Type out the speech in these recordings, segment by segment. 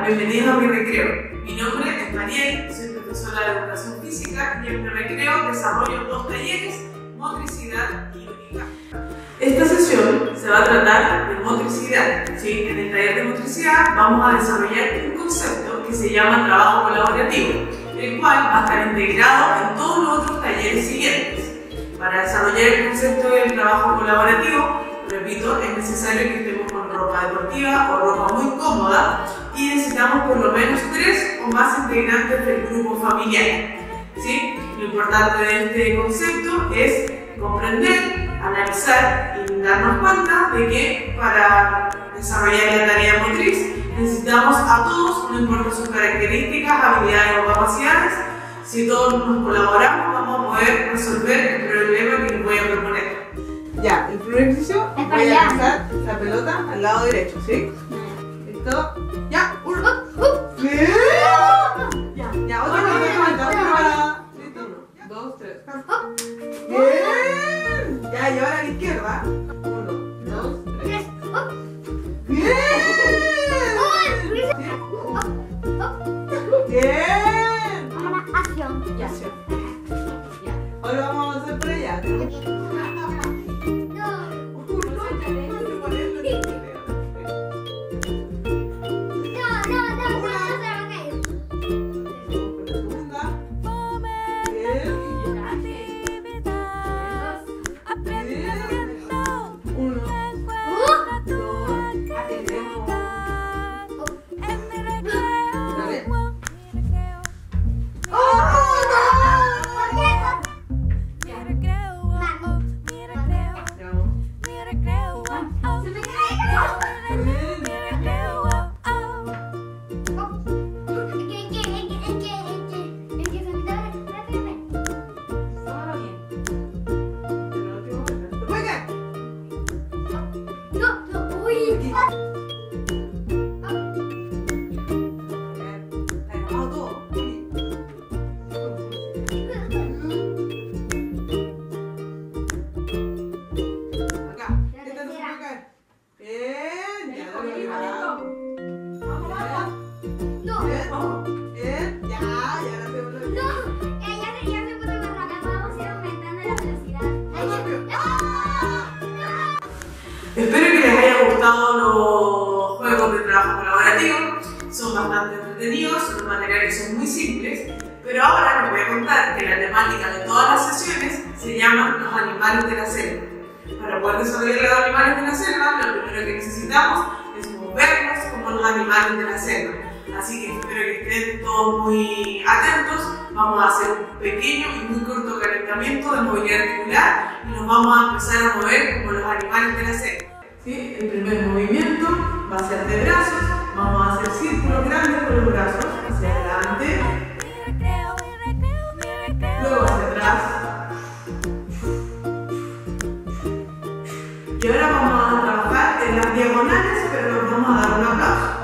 bienvenidos a mi recreo. Mi nombre es Mariel, soy profesora de Educación Física y en mi recreo desarrollo 2 talleres, motricidad y única. Esta sesión se va a tratar de motricidad. ¿Sí? En el taller de motricidad vamos a desarrollar un concepto que se llama trabajo colaborativo, el cual va a estar integrado en todos los otros talleres siguientes. Para desarrollar el concepto del trabajo colaborativo, repito, es necesario que estemos con ropa deportiva o ropa muy cómoda y necesitamos por lo menos 3 o más integrantes del grupo familiar. ¿Sí? Lo importante de este concepto es comprender, analizar y darnos cuenta de que para desarrollar la tarea motriz necesitamos a todos, no importa sus características, habilidades o capacidades. Si todos nos colaboramos, vamos a poder resolver el problema que les voy a proponer. Ya, el primer ejercicio, voy a lanzar la pelota al lado derecho, ¿sí? ¿Listo? Ya, uno. Bien. Ya, otra vuelta. ¿Listo? 1, 2, 3. Bien. Ya, y ahora a la izquierda. 1, 2, 3. Bien. Bien. Acción. Ya, acción. Ya. Ahora vamos a avanzar por allá. Espero que les haya gustado los juegos de trabajo colaborativo. Son bastante entretenidos, los materiales son muy simples, pero ahora les voy a contar que la temática de todas las sesiones se llama los animales de la selva. Para poder desarrollar los animales de la selva, lo primero que necesitamos es movernos como los animales de la selva. Así que espero que estén todos muy atentos. Vamos a hacer un pequeño y muy corto calentamiento de movilidad articular y nos vamos a empezar a mover como los animales de la selva. ¿Sí? El primer movimiento va a ser de brazos. Vamos a hacer círculos grandes con los brazos hacia adelante, luego hacia atrás. Y ahora vamos a trabajar en las diagonales, pero nos vamos a dar un aplauso.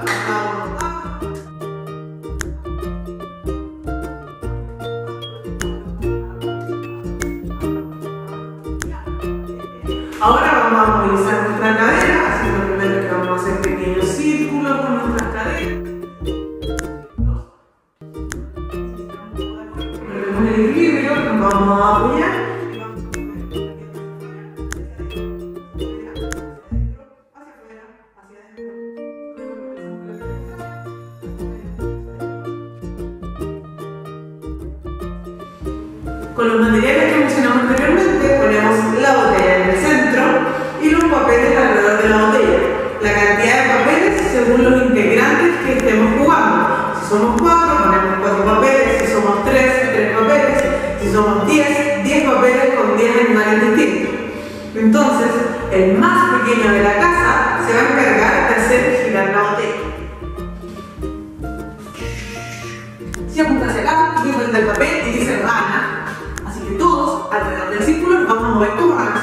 Ahora vamos a movilizar nuestra cadera, haciendo primero que vamos a hacer pequeños círculos con nuestras caderas. Perdemos el equilibrio, nos vamos a apoyar. Con los materiales que mencionamos anteriormente, ponemos la botella en el centro y los papeles alrededor de la botella. La cantidad de papeles según los integrantes que estemos jugando. Si somos 4, ponemos 4 papeles. Si somos 3, 3 papeles. Si somos 10, 10 papeles con 10 animales distintos. Entonces, el más pequeño de la casa se va a encargar de hacer girar la botella. Si apunta hacia acá, y cuenta el papel y dice gana. Así que todos, alrededor del círculo, nos vamos a mover con manos.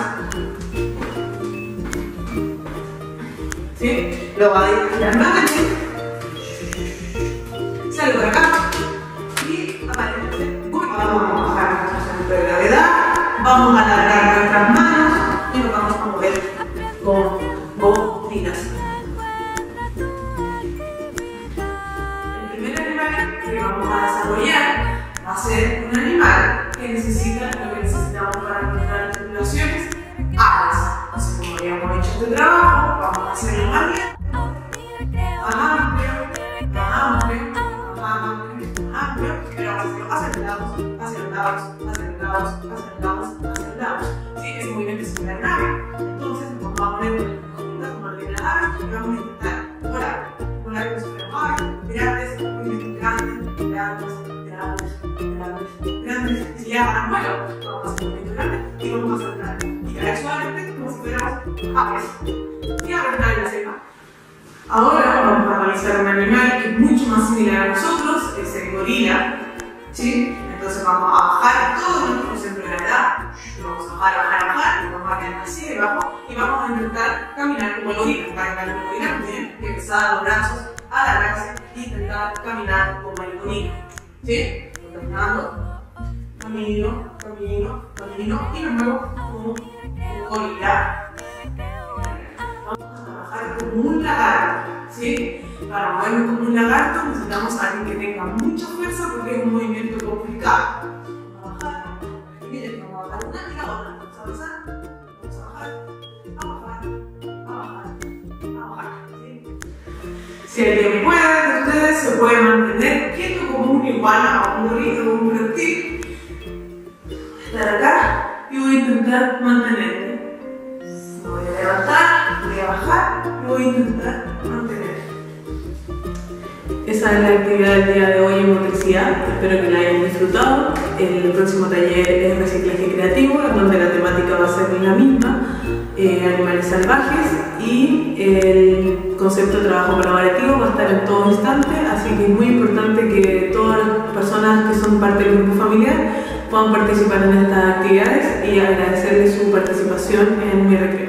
¿Sí? Lo va a girar nuevamente. Sale por acá. Y aparece. Vamos a bajar nuestro centro de gravedad. Vamos a alargar nuestras manos y nos vamos a mover con botinas. ser un animal que necesita lo que necesitamos para encontrar articulaciones, alas. Así como habíamos hecho este trabajo, vamos a hacerlo más bien. Más amplio, más amplio, más amplio, más amplio, pero vamos a hacerlo hacia los lados, hacia los lados, hacia los lados, hacia los lados, hacia los lados. ¿Sí? Ese movimiento es similar a un ave. Entonces nos vamos a poner como lo tiene la ave y vamos a intentar volar. Volar con super ave, grandes, movimientos grandes, grandes, grandes, grandes, grandes. Y si ya van a vuelo, vamos a hacer un movimiento grande y vamos a saltar. Y caer suavemente como si fuéramos aves. Y ahora está en la selva. Ahora vamos a analizar un animal que es mucho más similar a nosotros, es el gorila. ¿Sí? Entonces vamos a bajar todo nuestro centro de gravedad. Vamos a bajar, y vamos a quedar así debajo y vamos a intentar caminar como el gorila. Para caminar como el gorila, tienen que empezar los brazos, alargarse e intentar caminar como el gorila. ¿Sí? Caminando, camino, camino, camino y me muevo como un gorila. Vamos a trabajar como un lagarto. ¿Sí? Para movernos como un lagarto necesitamos a alguien que tenga mucha fuerza porque es un movimiento complicado. Vamos a bajar, miren, vamos a bajar una y la otra. Vamos a avanzar, vamos a bajar, a bajar, a bajar, a bajar. ¿Sí? Si alguien puede de ustedes se puede mantener quieto como un iguana o un gorila o un reptil. Estar acá y voy a intentar mantenerme. Me voy a levantar, voy a bajar y voy a intentar mantener. Esa es la actividad del día de hoy en motricidad. Espero que la hayan disfrutado. El próximo taller es reciclaje creativo, en donde la temática va a ser la misma, animales salvajes, y el concepto de trabajo colaborativo va a estar en todo instante, así que es muy importante que todas las personas que son parte del grupo familiar puedan participar en estas actividades y agradecerles su participación en mi recreo.